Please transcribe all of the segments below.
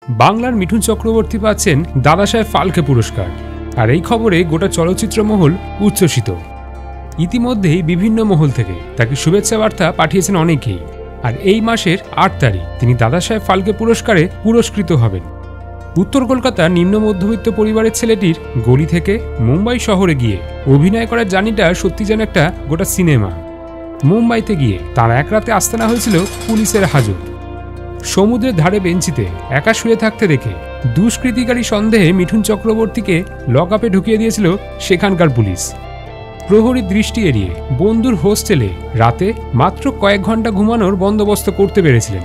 বাংলার মিঠুন চক্রবর্তী পাচ্ছেন দাদাসাহেব ফালকে পুরস্কার, আর এই খবরে গোটা চলচ্চিত্র মহল উচ্ছ্বসিত। ইতিমধ্যেই বিভিন্ন মহল থেকে তাকে শুভেচ্ছা বার্তা পাঠিয়েছেন অনেকেই, আর এই মাসের ৮ তারিখ তিনি দাদাসাহেব ফালকে পুরস্কারে পুরস্কৃত হবেন। উত্তর কলকাতার নিম্ন মধ্যবিত্ত পরিবারের ছেলেটির গলি থেকে মুম্বাই শহরে গিয়ে অভিনয় করার জার্নিটা সত্যি যেন একটা গোটা সিনেমা। মুম্বাইতে গিয়ে তার এক রাতে আস্তানা হয়েছিল পুলিশের হাজত। সমুদ্রের ধারে বেঞ্চিতে একা শুয়ে থাকতে দেখে দুষ্কৃতিকারী সন্দেহে মিঠুন চক্রবর্তীকে লকআপে ঢুকিয়ে দিয়েছিল সেখানকার পুলিশ। প্রহরীর দৃষ্টি এড়িয়ে বন্ধুর হোস্টেলে রাতে মাত্র কয়েক ঘন্টা ঘুমানোর বন্দোবস্ত করতে পেরেছিলেন।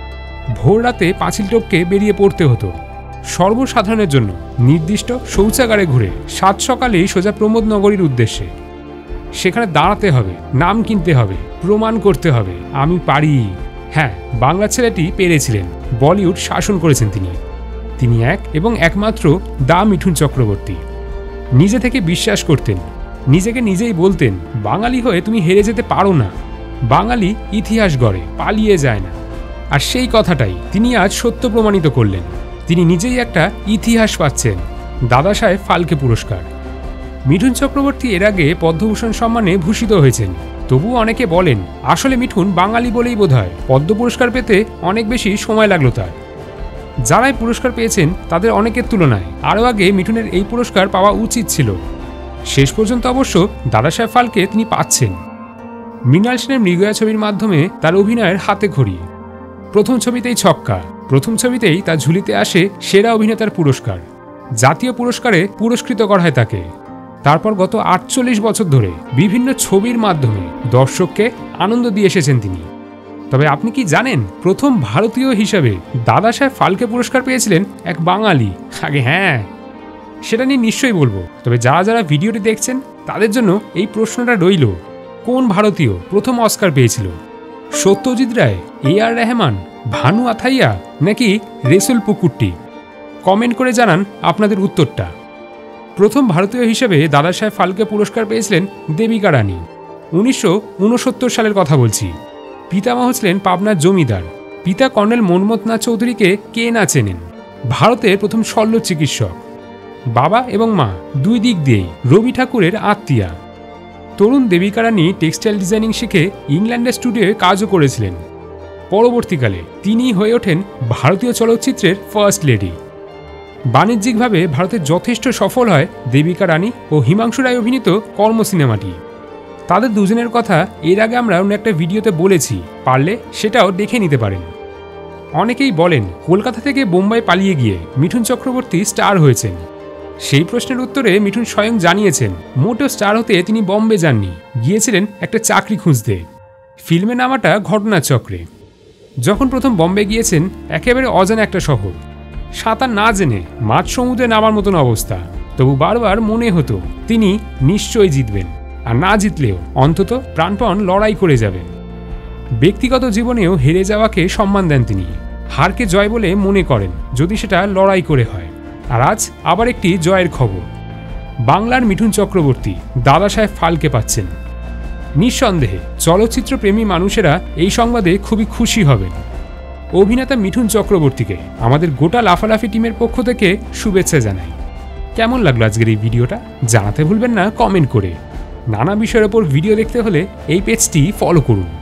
ভোর রাতে পাঁচিল টপকে বেরিয়ে পড়তে হতো। সর্বসাধারণের জন্য নির্দিষ্ট শৌচাগারে ঘুরে সাত সকালেই সোজা প্রমোদনগরীর উদ্দেশ্যে। সেখানে দাঁড়াতে হবে, নাম কিনতে হবে, প্রমাণ করতে হবে আমি পারি। হ্যাঁ, বাংলা ছেলেটি পেরেছিলেন, বলিউড শাসন করেছেন তিনি এক এবং একমাত্র দা মিঠুন চক্রবর্তী। নিজে থেকে বিশ্বাস করতেন, নিজেকে নিজেই বলতেন বাঙালি হয়ে তুমি হেরে যেতে পারো না। বাঙালি ইতিহাস গড়ে, পালিয়ে যায় না। আর সেই কথাটাই তিনি আজ সত্য প্রমাণিত করলেন। তিনি নিজেই একটা ইতিহাস পাচ্ছেন, দাদাসাহেব ফালকে পুরস্কার। মিঠুন চক্রবর্তী এর আগে পদ্মভূষণ সম্মানে ভূষিত হয়েছেন, তবুও অনেকে বলেন আসলে মিঠুন বাঙালি বলেই বোধহয় পদ্ম পুরস্কার পেতে অনেক বেশি সময় লাগলো তার। যারাই পুরস্কার পেয়েছেন তাদের অনেকের তুলনায় আরও আগে মিঠুনের এই পুরস্কার পাওয়া উচিত ছিল। শেষ পর্যন্ত অবশ্য দাদাসাহেব ফালকে তিনি পাচ্ছেন। মৃণাল সেনের মৃগয়া ছবির মাধ্যমে তার অভিনয়ের হাতে খড়ি। প্রথম ছবিতেই ছক্কা, প্রথম ছবিতেই তার ঝুলিতে আসে সেরা অভিনেতার পুরস্কার। জাতীয় পুরস্কারে পুরস্কৃত করা হয় তাকে। তারপর গত ৪৮ বছর ধরে বিভিন্ন ছবির মাধ্যমে দর্শককে আনন্দ দিয়ে এসেছেন তিনি। তবে আপনি কি জানেন প্রথম ভারতীয় হিসাবে দাদাসাহেব ফালকে পুরস্কার পেয়েছিলেন এক বাঙালি? আগে হ্যাঁ, সেটা নিয়ে নিশ্চয়ই বলবো। তবে যারা যারা ভিডিওটি দেখছেন তাদের জন্য এই প্রশ্নটা রইল, কোন ভারতীয় প্রথম অস্কার পেয়েছিল? সত্যজিৎ রায়, AR রহমান, ভানু আথাইয়া নাকি রেসুল পুকুট্টি? কমেন্ট করে জানান আপনাদের উত্তরটা। প্রথম ভারতীয় হিসেবে দাদাসাহেব ফালকে পুরস্কার পেয়েছিলেন দেবিকা রানী। 1969 সালের কথা বলছি। পিতামহ ছিলেন পাবনার জমিদার। পিতা কর্নেল মনমথনাথ চৌধুরীকে কে না চেনেন, ভারতের প্রথম শল্য চিকিৎসক। বাবা এবং মা দুই দিক দিয়েই রবি ঠাকুরের আত্মীয়া। তরুণ দেবিকা রানী টেক্সটাইল ডিজাইনিং শিখে ইংল্যান্ডের স্টুডিওয়ে কাজও করেছিলেন। পরবর্তীকালে তিনি হয়ে ওঠেন ভারতীয় চলচ্চিত্রের ফার্স্ট লেডি। বাণিজ্যিকভাবে ভারতে যথেষ্ট সফল হয় দেবিকা রানী ও হিমাংশু রায় অভিনীত কর্ম সিনেমাটি। তাদের দুজনের কথা এর আগে আমরা অন্য একটা ভিডিওতে বলেছি, পারলে সেটাও দেখে নিতে পারেন। অনেকেই বলেন কলকাতা থেকে বোম্বাই পালিয়ে গিয়ে মিঠুন চক্রবর্তী স্টার হয়েছেন। সেই প্রশ্নের উত্তরে মিঠুন স্বয়ং জানিয়েছেন মোটেও স্টার হতে তিনি বম্বে যাননি, গিয়েছিলেন একটা চাকরি খুঁজতে। ফিল্মে নামাটা ঘটনার চক্রে। যখন প্রথম বম্বে গিয়েছেন একেবারে অজানা একটা শহর, সাঁতার না জেনে মাঝ সমুদ্রে নামার মতন অবস্থা। তবু বারবার মনে হতো তিনি নিশ্চয়ই জিতবেন, আর না জিতলেও অন্তত প্রাণপণ লড়াই করে যাবেন। ব্যক্তিগত জীবনেও হেরে যাওয়াকে সম্মান দেন তিনি। হারকে জয় বলে মনে করেন যদি সেটা লড়াই করে হয়। আর আজ আবার একটি জয়ের খবর, বাংলার মিঠুন চক্রবর্তী দাদাসাহেব ফালকে পাচ্ছেন। নিঃসন্দেহে চলচ্চিত্র প্রেমী মানুষেরা এই সংবাদে খুবই খুশি হবেন। অভিনেতা মিঠুন চক্রবর্তীকে আমাদের গোটা লাফালাফি টিমের পক্ষ থেকে শুভেচ্ছা জানাই। কেমন লাগলো আজকের এই ভিডিওটা জানাতে ভুলবেন না কমেন্ট করে। নানা বিষয়ের ওপর ভিডিও দেখতে হলে এই পেজটি ফলো করুন।